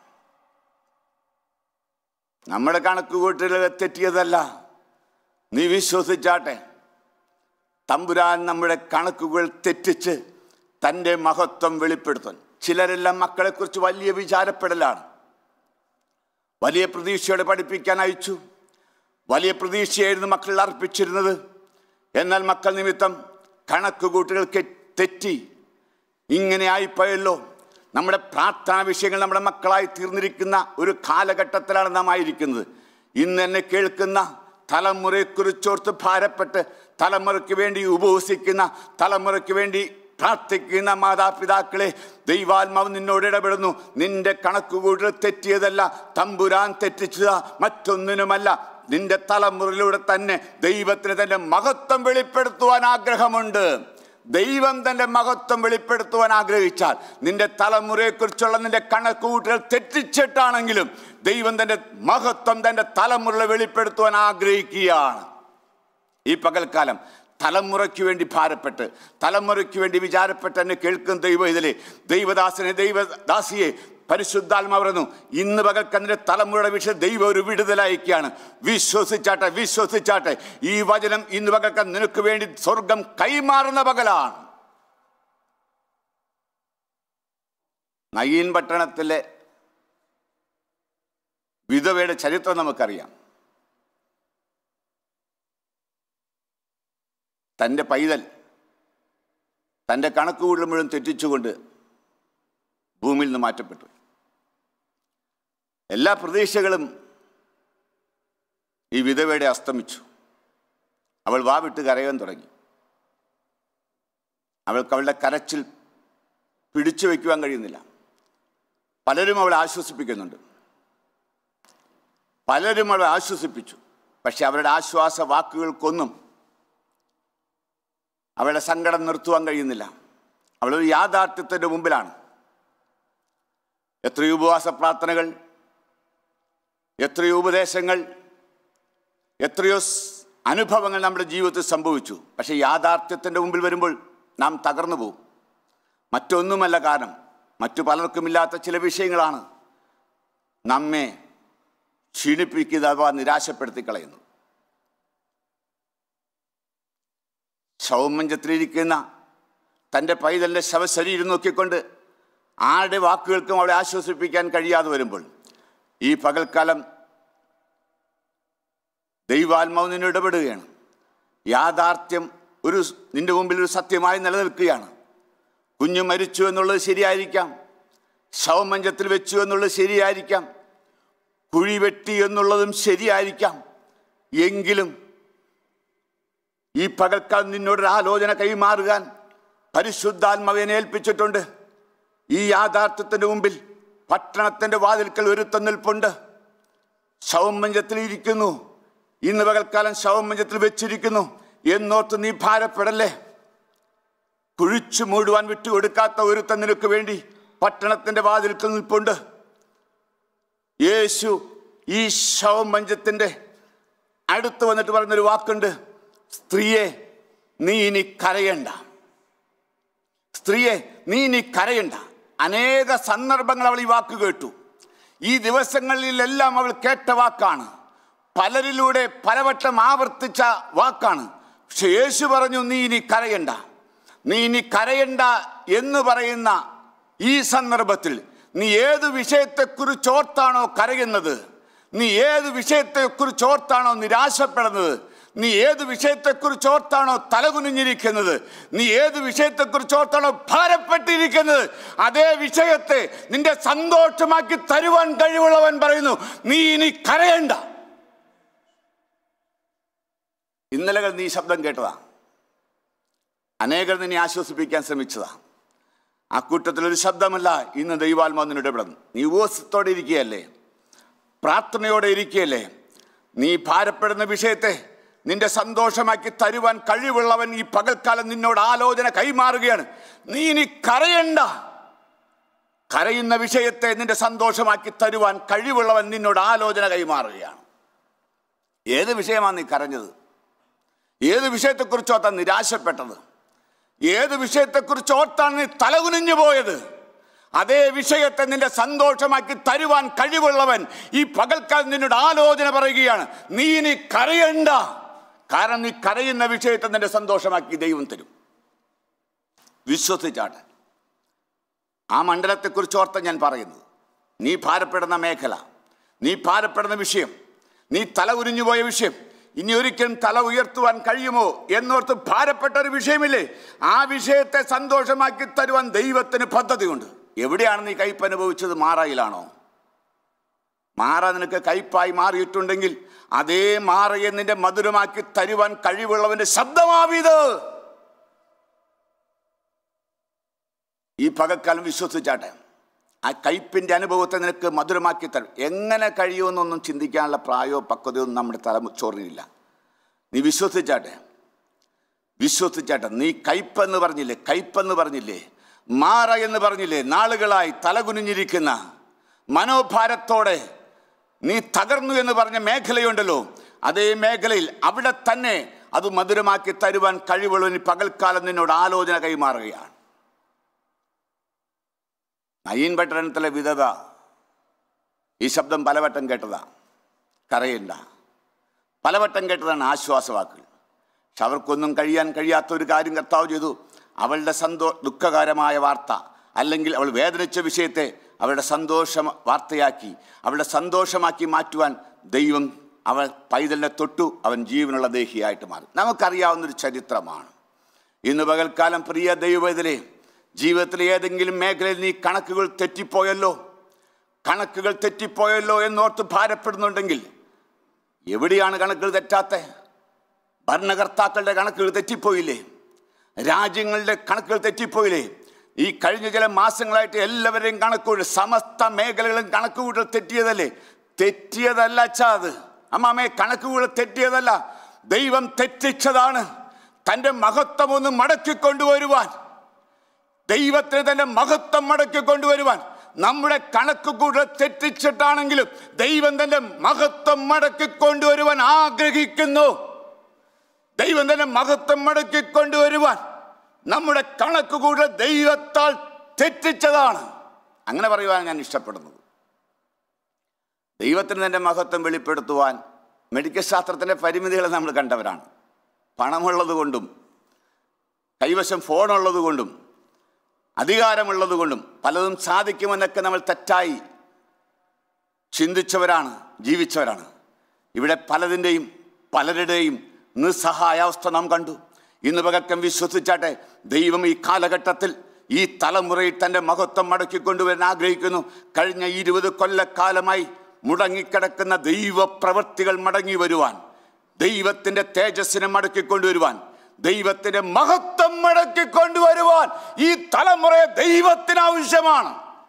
നമ്മുടെ കണക്കുകൂട്ടലുകൾ തെറ്റിയതല്ല. നീ വിശ്വസിച്ചാട്ടെ, തമ്പുരാൻ നമ്മുടെ കണക്കുകൾ തെറ്റിച്ച് തൻ്റെ മഹത്വം വെളിപ്പെടുത്താൻ. ചിലരെല്ലാം മക്കളെക്കുറിച്ച് വലിയ വിചാരപ്പെടലാണ്. വലിയ പ്രതീക്ഷയോടെ പഠിപ്പിക്കാൻ അയച്ചു. വലിയ പ്രതീക്ഷയായിരുന്നു മക്കൾ അർപ്പിച്ചിരുന്നത്. എന്നാൽ മക്കൾ നിമിത്തം കണക്കുകൂട്ടുകൾ തെറ്റി. ഇങ്ങനെ ആയിപ്പോയല്ലോ. നമ്മുടെ പ്രാർത്ഥനാ വിഷയങ്ങൾ നമ്മുടെ മക്കളായി തീർന്നിരിക്കുന്ന ഒരു കാലഘട്ടത്തിലാണ് നാം ആയിരിക്കുന്നത്. ഇന്ന് എന്നെ കേൾക്കുന്ന തലമുറയെക്കുറിച്ചോർത്ത് ഭാരപ്പെട്ട് തലമുറയ്ക്ക് വേണ്ടി ഉപവസിക്കുന്ന, തലമുറയ്ക്ക് വേണ്ടി പ്രാർത്ഥിക്കുന്ന മാതാപിതാക്കളെ, ദൈവാത്മാവ് നിന്നോട് ഇടപെടുന്നു. നിന്റെ കണക്കുകൂട്ടൽ തെറ്റിയതല്ല, തമ്പുരാൻ തെറ്റിച്ചതാ, മറ്റൊന്നിനുമല്ല. നിന്റെ തലമുറയിലൂടെ തന്നെ ദൈവത്തിന് തൻ്റെ മഹത്വം വെളിപ്പെടുത്തുവാൻ ആഗ്രഹമുണ്ട്. ദൈവം തൻ്റെ മഹത്വം വെളിപ്പെടുത്തുവാൻ ആഗ്രഹിച്ചാൽ നിന്റെ തലമുറയെക്കുറിച്ചുള്ള നിന്റെ കണക്കുകൂട്ടൽ തെറ്റിച്ചിട്ടാണെങ്കിലും ദൈവം തൻ്റെ മഹത്വം തൻ്റെ തലമുറയെ വെളിപ്പെടുത്തുവാൻ ആഗ്രഹിക്കുകയാണ്. ഈ പകൽക്കാലം തലമുറയ്ക്ക് വേണ്ടി ഭാരപ്പെട്ട്, തലമുറയ്ക്ക് വേണ്ടി വിചാരപ്പെട്ട് എന്നെ കേൾക്കുന്ന ദൈവത്തിലെ ദൈവദാസനെ, ദൈവദാസിയെ, പരിശുദ്ധാത്മാവ് പറയുന്നു, ഇന്ന് പകൽക്കതിൻ്റെ തലമുറയുടെ വിഷയം ദൈവം ഒരു വിടുതലയക്കുകയാണ്. വിശ്വസിച്ചാട്ടെ. ഈ വചനം ഇന്ന് പകൽക്കാൻ നിനക്ക് വേണ്ടി സ്വർഗം കൈമാറുന്ന പകലാണ്. നയീൻ പട്ടണത്തിലെ വിധവയുടെ ചരിത്രം നമുക്കറിയാം. തൻ്റെ പൈതൽ തൻ്റെ കണക്കുകൂടൽ മുഴുവൻ തെറ്റിച്ചുകൊണ്ട് ഭൂമിയിൽ നിന്ന് മാറ്റപ്പെട്ടു. എല്ലാ പ്രതീക്ഷകളും ഈ വിധവയുടെ അസ്തമിച്ചു. അവൾ വാവിട്ട് കരയാൻ തുടങ്ങി. അവൾക്ക് അവളുടെ കരച്ചിൽ പിടിച്ചു വയ്ക്കുവാൻ കഴിയുന്നില്ല. പലരും അവളെ ആശ്വസിപ്പിക്കുന്നുണ്ട്, പലരും അവളെ ആശ്വസിപ്പിച്ചു. പക്ഷെ അവരുടെ ആശ്വാസ വാക്കുകൾക്കൊന്നും അവളുടെ സങ്കടം നിർത്തുവാൻ കഴിയുന്നില്ല. അവളൊരു യാഥാർത്ഥ്യത്തിൻ്റെ മുമ്പിലാണ്. എത്രയോ ഉപവാസ പ്രാർത്ഥനകൾ, എത്രയോ ഉപദേശങ്ങൾ, എത്രയോ അനുഭവങ്ങൾ നമ്മുടെ ജീവിതത്തിൽ സംഭവിച്ചു. പക്ഷേ യാഥാർത്ഥ്യത്തിൻ്റെ മുമ്പിൽ വരുമ്പോൾ നാം തകർന്നു പോകും. മറ്റൊന്നുമല്ല കാരണം, മറ്റു പലർക്കുമില്ലാത്ത ചില വിഷയങ്ങളാണ് നമ്മെ ക്ഷീണിപ്പിക്കുന്നത്, അഥവാ നിരാശപ്പെടുത്തി കളയുന്നു. ശവമഞ്ചത്തിലിരിക്കുന്ന തൻ്റെ പൈതലിൻ്റെ ശവശരീരം നോക്കിക്കൊണ്ട് ആരുടെ വാക്കുകൾക്കും അവളെ ആശ്വസിപ്പിക്കാൻ കഴിയാതെ വരുമ്പോൾ ഈ പകൽക്കാലം ദൈവാത്മാവ് നിന്നെ ഇടപെടുകയാണ്. യാഥാർത്ഥ്യം നിന്റെ മുമ്പിൽ ഒരു സത്യമായി നിലനിൽക്കുകയാണ്. കുഞ്ഞു മരിച്ചു എന്നുള്ളത് ശരിയായിരിക്കാം, ശവമഞ്ചത്തിൽ വെച്ചു എന്നുള്ളത് ശരിയായിരിക്കാം, കുഴി വെട്ടി എന്നുള്ളതും ശരിയായിരിക്കാം. എങ്കിലും ഈ പകൽക്കാലം നിന്നോടൊരു ആലോചന കൈമാറുവാൻ പരിശുദ്ധാത്മാവിനെ ഏൽപ്പിച്ചിട്ടുണ്ട്. ഈ യാഥാർത്ഥ്യത്തിൻ്റെ മുമ്പിൽ പട്ടണത്തിൻ്റെ വാതിൽക്കൽ ഒരുത്തൻ നിൽപ്പുണ്ട്. ശവമഞ്ചത്തിൽ ഇരിക്കുന്നു. ഇന്ന് പകൽക്കാലം ശവമഞ്ചത്തിൽ വെച്ചിരിക്കുന്നു എന്നോർത്ത് നീ ഭാരപ്പെടല്ലേ. കുഴിച്ചു മൂടുവാൻ വിട്ടുകൊടുക്കാത്ത ഒരുത്തൻ നിനക്ക് വേണ്ടി പട്ടണത്തിൻ്റെ വാതിൽക്കൽ നിൽപ്പുണ്ട്. യേശു ഈ ശവമഞ്ചത്തിൻ്റെ അടുത്ത് വന്നിട്ട് പറയുന്നൊരു വാക്കുണ്ട്, സ്ത്രീയെ നീ ഇനി കരയണ്ട. സ്ത്രീയെ നീ ഇനി കരയണ്ട. അനേക സന്ദർഭങ്ങൾ അവൾ ഈ വാക്ക് കേട്ടു. ഈ ദിവസങ്ങളിലെല്ലാം അവൾ കേട്ട വാക്കാണ്. പലരിലൂടെ പലവട്ടം ആവർത്തിച്ച വാക്കാണ്. പക്ഷെ യേശു പറഞ്ഞു, നീ ഇനി കരയണ്ട. നീ ഇനി കരയണ്ട എന്ന് പറയുന്ന ഈ സന്ദർഭത്തിൽ നീ ഏത് വിഷയത്തെക്കുറിച്ചോർത്താണോ കരയുന്നത്, നീ ഏത് വിഷയത്തെക്കുറിച്ചോർത്താണോ നിരാശപ്പെടുന്നത്, നീ ഏത് വിഷയത്തെക്കുറിച്ചോർത്താണോ തലകുനിഞ്ഞിരിക്കുന്നത്, നീ ഏത് വിഷയത്തെക്കുറിച്ചോർത്താണോ ഭാരപ്പെട്ടിരിക്കുന്നത്, അതേ വിഷയത്തെ നിന്റെ സന്തോഷമാക്കി തരുവാൻ കഴിവുള്ളവൻ പറയുന്നു, നീ ഇനി കരയണ്ട. ഇന്നലകൾ നീ ശബ്ദം കേട്ടതാ. അനേകർ നിന്നെ ആശ്വസിപ്പിക്കാൻ ശ്രമിച്ചതാ. ആ കൂട്ടത്തിലൊരു ശബ്ദമല്ല ഇന്ന് ദൈവാത്മാവ് നിന്നോട് ഇടപെടുന്നു. നീ ഉപവാസത്തോടെ ഇരിക്കുകയല്ലേ, പ്രാർത്ഥനയോടെ ഇരിക്കുകയല്ലേ. നീ ഭാരപ്പെടുന്ന വിഷയത്തെ നിന്റെ സന്തോഷമാക്കി തരുവാൻ കഴിവുള്ളവൻ ഈ പകൽക്കാലം നിന്നോട് ആലോചന കൈമാറുകയാണ്. നീ ഇനി കരയണ്ട. കരയുന്ന വിഷയത്തെ നിന്റെ സന്തോഷമാക്കി തരുവാൻ കഴിവുള്ളവൻ നിന്നോട് ആലോചന കൈമാറുകയാണ്. ഏത് വിഷയമാണ് നീ കരഞ്ഞത്? ഏത് വിഷയത്തെക്കുറിച്ച് ഓർത്താണ് നിരാശപ്പെട്ടത്? ഏത് വിഷയത്തെക്കുറിച്ച് ഓർത്താണ് നീ തലകുനിഞ്ഞു പോയത്? അതേ വിഷയത്തെ നിന്റെ സന്തോഷമാക്കി തരുവാൻ കഴിവുള്ളവൻ ഈ പകൽക്കാലം നിന്നോട് ആലോചന പറയുകയാണ്. നീ ഇനി കരയണ്ട. കാരണം നീ കരയുന്ന വിഷയത്തെ നിന്റെ സന്തോഷമാക്കി ദൈവം തരും. വിശ്വസിച്ചാട്ടെ. ആ മണ്ഡലത്തെക്കുറിച്ച് ഓർത്ത ഞാൻ പറയുന്നത്. നീ ഭാരപ്പെടുന്ന മേഖല, നീ ഭാരപ്പെടുന്ന വിഷയം, നീ തല ഉരിഞ്ഞു പോയ വിഷയം, ഇനി ഒരിക്കലും തല ഉയർത്തുവാൻ കഴിയുമോ എന്നോർത്ത് ഭാരപ്പെട്ട ഒരു വിഷയമില്ലേ? ആ വിഷയത്തെ സന്തോഷമാക്കി തരുവാൻ ദൈവത്തിന് പദ്ധതിയുണ്ട്. എവിടെയാണ് നീ കയ്പ് അനുഭവിച്ചത്? മാറയിലാണോ? മാറ നിനക്ക് കയ്പായി മാറിയിട്ടുണ്ടെങ്കിൽ അതേ മാറയെ നിന്റെ മധുരമാക്കി തരുവാൻ കഴിവുള്ളവന്റെ ശബ്ദമാവിത്. ഈ പകൽക്കാലം വിശ്വസിച്ചാട്ടെ. ആ കയ്പിൻ്റെ അനുഭവത്തെ നിനക്ക് മധുരമാക്കി തരും. എങ്ങനെ കഴിയുമെന്നൊന്നും ചിന്തിക്കാനുള്ള പ്രായോ പക്വതയോ നമ്മുടെ തലച്ചോറിനില്ല. നീ വിശ്വസിച്ചാട്ടെ. നീ കയ്പെന്ന് പറഞ്ഞില്ലേ, മാറ എന്ന് പറഞ്ഞില്ലേ? നാളുകളായി തലകുനിഞ്ഞിരിക്കുന്ന മനോഭാരത്തോടെ നീ തകർന്നു എന്ന് പറഞ്ഞ മേഖലയുണ്ടല്ലോ, അതേ മേഖലയിൽ അവിടെ തന്നെ അത് മധുരമാക്കി തരുവാൻ കഴിവുള്ളവന് പകൽക്കാലം നിന്നോട് ആലോചന കൈമാറുകയാണ്. നയീൻ പട്ടണത്തിലെ വിധവ ഈ ശബ്ദം പലവട്ടം കേട്ടതാ. കരയണ്ട. പലവട്ടം കേട്ടതാണ് ആശ്വാസവാക്കുകൾ. പക്ഷെ അവർക്കൊന്നും കഴിയാൻ കഴിയാത്ത ഒരു കാര്യം കർത്താവ് ചെയ്തു. അവളുടെ ദുഃഖകരമായ വാർത്ത, അല്ലെങ്കിൽ അവൾ വേദനിച്ച വിഷയത്തെ അവളുടെ വാർത്തയാക്കി, അവളുടെ സന്തോഷമാക്കി മാറ്റുവാൻ ദൈവം അവൾ പൈതലിനെ തൊട്ടു. അവൻ ജീവനുള്ള ദേഹിയായിട്ട് മാറി. നമുക്കറിയാവുന്നൊരു ചരിത്രമാണ്. ഇന്ന് പകൽക്കാലം പ്രിയ ദൈവവേദനയെ, ജീവിതത്തിലെ ഏതെങ്കിലും മേഖലയിൽ നീ കണക്കുകൾ തെറ്റിപ്പോയല്ലോ എന്നോർത്ത് ഭാരപ്പെടുന്നുണ്ടെങ്കിൽ, എവിടെയാണ് കണക്കുകൾ തെറ്റാത്ത? ഭരണകർത്താക്കളുടെ കണക്കുകൾ തെറ്റിപ്പോയില്ലേ? രാജ്യങ്ങളുടെ കണക്കുകൾ തെറ്റിപ്പോയില്ലേ? ഈ കഴിഞ്ഞ ചില മാസങ്ങളായിട്ട് എല്ലാവരെയും കണക്കുകൂട്ടൽ, സമസ്ത മേഖലകളും കണക്കുകൂട്ടൽ തെറ്റിയതല്ലേ? തെറ്റിയതല്ല അച്ഛാ, അത് അമ്മാമേ, കണക്കുകൂട്ടൽ തെറ്റിയതല്ല. ദൈവം തെറ്റിച്ചതാണ്. തൻ്റെ മഹത്വം ഒന്ന് മടക്കിക്കൊണ്ടുവരുവാൻ, ദൈവത്തിന് തൻ്റെ മഹത്വം മടക്കിക്കൊണ്ടുവരുവാൻ നമ്മുടെ കണക്കുകൂട്ടൽ തെറ്റിച്ചിട്ടാണെങ്കിലും ദൈവം തൻ്റെ മഹത്വം മടക്കിക്കൊണ്ടുവരുവാൻ ആഗ്രഹിക്കുന്നു. ദൈവം തന്നെ മഹത്വം മടക്കിക്കൊണ്ടുവരുവാൻ നമ്മുടെ കണക്കുകൂട്ടൽ ദൈവത്താൽ തെറ്റിച്ചതാണ്. അങ്ങനെ പറയുവാൻ ഞാൻ ഇഷ്ടപ്പെടുന്നത്. ദൈവത്തിന് തൻ്റെ മഹത്വം വെളിപ്പെടുത്തുവാൻ മെഡിക്കൽ ശാസ്ത്രത്തിൻ്റെ പരിമിതികൾ നമ്മൾ കണ്ടവരാണ്. പണമുള്ളത് കൊണ്ടും കൈവശം ഫോണുള്ളത് കൊണ്ടും അധികാരമുള്ളത് കൊണ്ടും പലതും സാധിക്കുമെന്നൊക്കെ നമ്മൾ തെറ്റായി ചിന്തിച്ചവരാണ്, ജീവിച്ചവരാണ്. ഇവിടെ പലരുടെയും നിസ്സഹായാവസ്ഥ നാം കണ്ടു. ഇന്ന് പകൽക്കം വിശ്വസിച്ചാട്ടെ, ദൈവം ഈ കാലഘട്ടത്തിൽ ഈ തലമുറയിൽ തൻ്റെ മഹത്വം മടക്കിക്കൊണ്ടുവരാൻ ആഗ്രഹിക്കുന്നു. കഴിഞ്ഞ 20 കൊല്ലക്കാലമായി മുടങ്ങിക്കിടക്കുന്ന ദൈവപ്രവൃത്തികൾ മടങ്ങി വരുവാൻ, ദൈവത്തിൻ്റെ തേജസ്സിനെ മടക്കിക്കൊണ്ടുവരുവാൻ, ദൈവത്തിൻ്റെ മഹത്വം മടക്കിക്കൊണ്ടുവരുവാൻ ഈ തലമുറയെ ദൈവത്തിന് ആവശ്യമാണ്.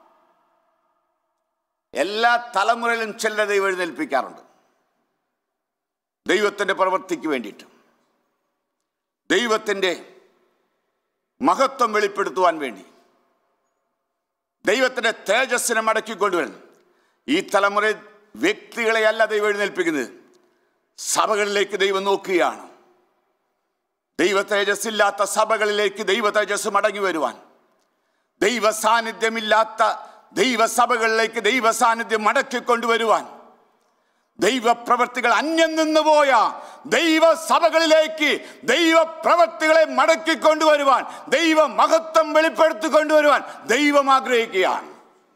എല്ലാ തലമുറയിലും ചില ദൈവം എഴുന്നേൽപ്പിക്കാറുണ്ട്. ദൈവത്തിൻ്റെ പ്രവൃത്തിക്ക് വേണ്ടിയിട്ട്, ദൈവത്തിൻ്റെ മഹത്വം വെളിപ്പെടുത്തുവാൻ വേണ്ടി, ദൈവത്തിൻ്റെ തേജസ്സിനെ മടക്കിക്കൊണ്ടുവരുന്നു. ഈ തലമുറയിൽ വ്യക്തികളെയല്ല ദൈവം എഴുന്നേൽപ്പിക്കുന്നത്, സഭകളിലേക്ക് ദൈവം നോക്കുകയാണ്. ദൈവ തേജസ്സില്ലാത്ത സഭകളിലേക്ക് ദൈവ തേജസ് മടങ്ങി വരുവാൻ, ദൈവ സാന്നിധ്യമില്ലാത്ത ദൈവസഭകളിലേക്ക് ദൈവ സാന്നിധ്യം മടക്കിക്കൊണ്ടുവരുവാൻ, ദൈവപ്രവൃത്തികൾ അന്യം നിന്നുപോയ ദൈവസഭകളിലേക്ക് ദൈവപ്രവൃത്തികളെ മടക്കിക്കൊണ്ടുവരുവാൻ, ദൈവ മഹത്വം വെളിപ്പെടുത്തിക്കൊണ്ടുവരുവാൻ ദൈവം ആഗ്രഹിക്കുകയാണ്.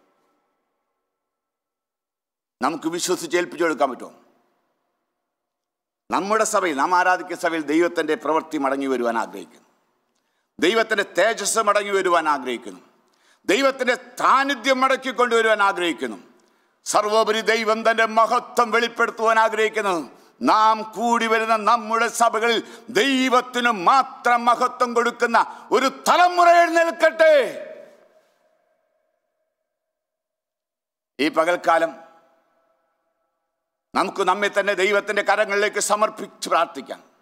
നമുക്ക് വിശ്വസിച്ച് ഏൽപ്പിച്ചു കൊടുക്കാൻ പറ്റുമോ? നമ്മുടെ സഭയിൽ, നാം ആരാധിക്കുന്ന സഭയിൽ ദൈവത്തിൻ്റെ പ്രവൃത്തി മടങ്ങി വരുവാൻ ആഗ്രഹിക്കുന്നു. ദൈവത്തിൻ്റെ തേജസ് മടങ്ങി വരുവാൻ ആഗ്രഹിക്കുന്നു. ദൈവത്തിൻ്റെ സാന്നിധ്യം മടക്കിക്കൊണ്ടുവരുവാൻ ആഗ്രഹിക്കുന്നു. സർവോപരി ദൈവം തൻ്റെ മഹത്വം വെളിപ്പെടുത്തുവാൻ ആഗ്രഹിക്കുന്നു. നാം കൂടി വരുന്ന നമ്മുടെ സഭകളിൽ ദൈവത്തിന് മാത്രം മഹത്വം കൊടുക്കുന്ന ഒരു തലമുറ എഴുന്നേൽക്കട്ടെ. ഈ പകൽക്കാലം നമുക്ക് നമ്മെ തന്നെ ദൈവത്തിൻ്റെ കരങ്ങളിലേക്ക് സമർപ്പിച്ച് പ്രാർത്ഥിക്കാം.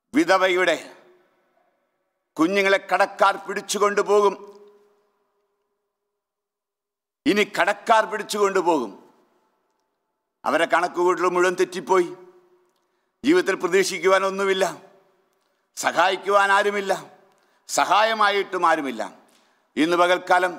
വിധവയുടെ കുഞ്ഞുങ്ങളെ കടക്കാർ പിടിച്ചുകൊണ്ടുപോകും. ഇനി കടക്കാർ പിടിച്ചുകൊണ്ടുപോകും. അവരെ കണക്കുകൂട്ടൽ മുഴുവൻ തെറ്റിപ്പോയി. ജീവിതത്തിൽ പ്രതീക്ഷിക്കുവാൻ ഒന്നുമില്ല, സഹായിക്കുവാൻ ആരുമില്ല, സഹായമായിട്ടും ആരുമില്ല. ഇന്ന് പകൽക്കാലം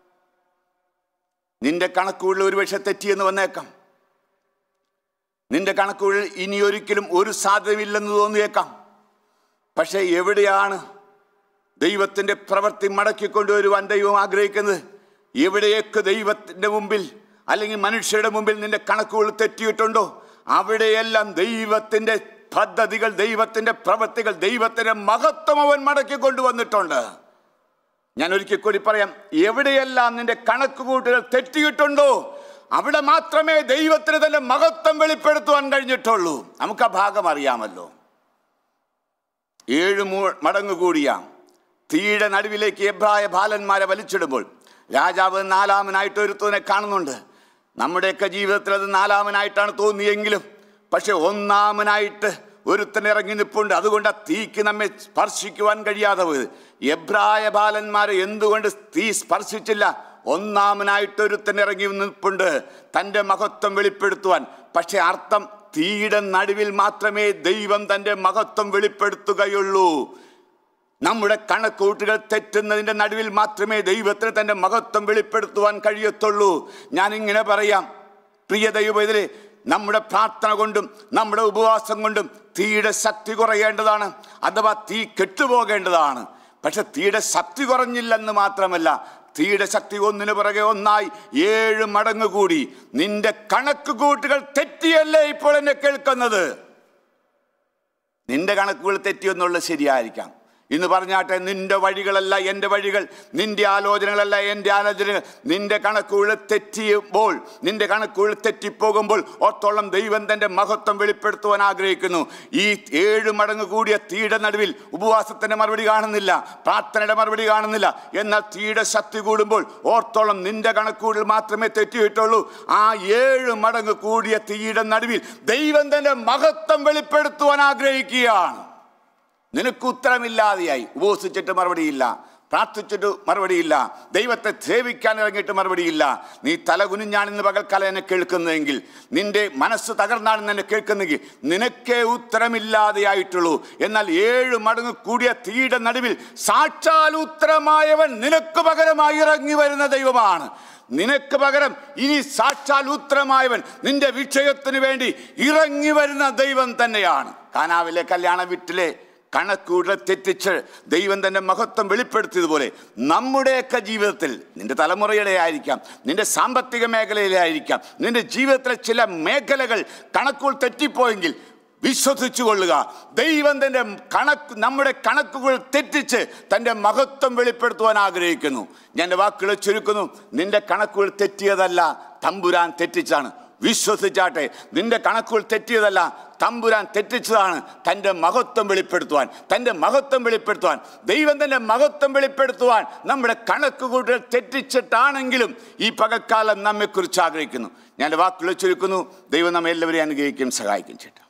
നിന്റെ കണക്കുകൂടൽ ഒരുപക്ഷെ തെറ്റിയെന്ന് വന്നേക്കാം. നിന്റെ കണക്കുകൂടൽ ഇനി ഒരിക്കലും ഒരു സാധ്യതയില്ലെന്ന് തോന്നിയേക്കാം. പക്ഷേ എവിടെയാണ് ദൈവത്തിൻ്റെ പ്രവൃത്തി മടക്കിക്കൊണ്ടുവരുവാൻ ദൈവം ആഗ്രഹിക്കുന്നത്? എവിടെയൊക്കെ ദൈവത്തിൻ്റെ മുമ്പിൽ അല്ലെങ്കിൽ മനുഷ്യരുടെ മുമ്പിൽ നിന്റെ കണക്കുകൾ തെറ്റിയിട്ടുണ്ടോ, അവിടെയെല്ലാം ദൈവത്തിൻ്റെ പദ്ധതികൾ, ദൈവത്തിൻ്റെ പ്രവൃത്തികൾ, ദൈവത്തിൻ്റെ മഹത്വം അവൻ മടക്കിക്കൊണ്ടുവന്നിട്ടുണ്ട്. ഞാൻ ഒരിക്കൽ കൂടി പറയാം, എവിടെയെല്ലാം നിന്റെ കണക്കുകൂട്ടുകൾ തെറ്റിയിട്ടുണ്ടോ അവിടെ മാത്രമേ ദൈവത്തിന് തന്റെ മഹത്വം വെളിപ്പെടുത്തുവാൻ കഴിഞ്ഞിട്ടുള്ളൂ. നമുക്ക് ആ ഭാഗം അറിയാമല്ലോ. 7 മടങ്ങ് കൂടിയ തീയുടെ നടുവിലേക്ക് എബ്രായ ബാലന്മാരെ വലിച്ചിടുമ്പോൾ രാജാവ് 4-മനായിട്ട് ഒരുത്തനെ കാണുന്നുണ്ട്. നമ്മുടെയൊക്കെ ജീവിതത്തിൽ അത് 4-മനായിട്ടാണ് തോന്നിയെങ്കിലും പക്ഷെ 1-മനായിട്ട് ഒരുത്തൻ ഇറങ്ങി നിൽപ്പുണ്ട്. അതുകൊണ്ട് ആ തീക്ക് നമ്മെ സ്പർശിക്കുവാൻ കഴിയാതെ പോയത്. എബ്രായ ബാലന്മാരെ എന്തുകൊണ്ട് തീ സ്പർശിച്ചില്ല? 1-മനായിട്ട് ഒരുത്തൻ ഇറങ്ങി നിൽപ്പുണ്ട് തൻ്റെ മഹത്വം വെളിപ്പെടുത്തുവാൻ. പക്ഷെ അർത്ഥം, തീയുടെ നടുവിൽ മാത്രമേ ദൈവം തൻ്റെ മഹത്വം വെളിപ്പെടുത്തുകയുള്ളൂ. നമ്മുടെ കണക്കൂട്ടുകൾ തെറ്റുന്നതിൻ്റെ നടുവിൽ മാത്രമേ ദൈവത്തിന് തൻ്റെ മഹത്വം വെളിപ്പെടുത്തുവാൻ കഴിയത്തുള്ളൂ. ഞാനിങ്ങനെ പറയാം, പ്രിയ ദൈവവേദനേ, നമ്മുടെ പ്രാർത്ഥന കൊണ്ടും നമ്മുടെ ഉപവാസം കൊണ്ടും തീയുടെ ശക്തി കുറയേണ്ടതാണ്, അഥവാ തീ കെട്ടുപോകേണ്ടതാണ്. പക്ഷെ തീയുടെ ശക്തി കുറഞ്ഞില്ലെന്ന് മാത്രമല്ല, തീയുടെ ശക്തി ഒന്നിനു പുറകെ ഒന്നായി 7 മടങ്ങ് കൂടി. നിന്റെ കണക്ക് കൂട്ടുകൾ തെറ്റിയല്ലേ ഇപ്പോൾ എന്നെ കേൾക്കുന്നത്? നിന്റെ കണക്കുകൾ തെറ്റിയെന്നുള്ളത് ശരിയായിരിക്കാം. ഇന്ന് പറഞ്ഞാട്ടെ, നിന്റെ വഴികളല്ല എൻ്റെ വഴികൾ, നിന്റെ ആലോചനകളല്ല എൻ്റെ ആലോചനകൾ. നിന്റെ കണക്കുകൾ തെറ്റിയുമ്പോൾ, നിന്റെ കണക്കുകൾ തെറ്റിപ്പോകുമ്പോൾ ഓർത്തോളം ദൈവം തൻ്റെ മഹത്വം വെളിപ്പെടുത്തുവാൻ ആഗ്രഹിക്കുന്നു. ഈ 7 മടങ്ങ് കൂടിയ തീയുടെ നടുവിൽ ഉപവാസത്തിൻ്റെ മറുപടി കാണുന്നില്ല, പ്രാർത്ഥനയുടെ മറുപടി കാണുന്നില്ല. എന്നാൽ തീയുടെ ശക്തി കൂടുമ്പോൾ ഓർത്തോളം നിന്റെ കണക്കുകൾ മാത്രമേ തെറ്റിയിട്ടുള്ളൂ. ആ 7 മടങ്ങ് കൂടിയ തീയുടെ നടുവിൽ ദൈവം തൻ്റെ മഹത്വം വെളിപ്പെടുത്തുവാൻ ആഗ്രഹിക്കുകയാണ്. നിനക്ക് ഉത്തരമില്ലാതെയായി, ഉപവസിച്ചിട്ട് മറുപടിയില്ല, പ്രാർത്ഥിച്ചിട്ട് മറുപടിയില്ല, ദൈവത്തെ സേവിക്കാൻ ഇറങ്ങിയിട്ട് മറുപടിയില്ല. നീ തലകുനിഞ്ഞാണെന്ന് പകൽക്കാലം എന്നെ കേൾക്കുന്നതെങ്കിൽ, നിന്റെ മനസ്സ് തകർന്നാണെന്ന് എന്നെ കേൾക്കുന്നെങ്കിൽ നിനക്കേ ഉത്തരമില്ലാതെയായിട്ടുള്ളൂ. എന്നാൽ 7 മടങ്ങ് കൂടിയ തീയുടെ നടുവിൽ സാക്ഷാൽ ഉത്തരമായവൻ നിനക്ക് പകരമായി ഇറങ്ങി വരുന്ന ദൈവമാണ്. നിനക്ക് പകരം ഇനി സാക്ഷാൽ ഉത്തരമായവൻ നിന്റെ വിഷയത്തിന് വേണ്ടി ഇറങ്ങി വരുന്ന ദൈവം തന്നെയാണ്. കാനാവിലെ കല്യാണ വീട്ടിലെ കണക്കൂടെ തെറ്റിച്ച് ദൈവം തൻ്റെ മഹത്വം വെളിപ്പെടുത്തിയതുപോലെ നമ്മുടെയൊക്കെ ജീവിതത്തിൽ, നിന്റെ തലമുറയുടെ ആയിരിക്കാം, നിന്റെ സാമ്പത്തിക മേഖലയിലെ ആയിരിക്കാം, നിന്റെ ജീവിതത്തിലെ ചില മേഖലകൾ കണക്കുകൾ തെറ്റിപ്പോയെങ്കിൽ വിശ്വസിച്ചു കൊള്ളുക, ദൈവം തൻ്റെ നമ്മുടെ കണക്കുകൾ തെറ്റിച്ച് തൻ്റെ മഹത്വം വെളിപ്പെടുത്തുവാൻ ആഗ്രഹിക്കുന്നു. ഞാൻ എൻ്റെ വാക്കുകൾ ചുരുക്കുന്നു. നിന്റെ കണക്കുകൾ തെറ്റിയതല്ല, തമ്പുരാൻ തെറ്റിച്ചാണ്. വിശ്വസിച്ചാട്ടെ, നിന്റെ കണക്കുകൾ തെറ്റിയതല്ല, തമ്പുരാൻ തെറ്റിച്ചതാണ്. തൻ്റെ മഹത്വം വെളിപ്പെടുത്തുവാൻ, തൻ്റെ മഹത്വം വെളിപ്പെടുത്തുവാൻ, ദൈവം തൻ്റെ മഹത്വം വെളിപ്പെടുത്തുവാൻ നമ്മുടെ കണക്കുകൂട്ടൽ തെറ്റിച്ചിട്ടാണെങ്കിലും ഈ പകൽക്കാലം നമ്മെക്കുറിച്ച് ആഗ്രഹിക്കുന്നു. ഞാൻ വാക്കുകൾ ചുരുക്കുന്നു. ദൈവം നമ്മെ എല്ലാവരെയും അനുഗ്രഹിക്കും, സഹായിക്കും ചേട്ടാ.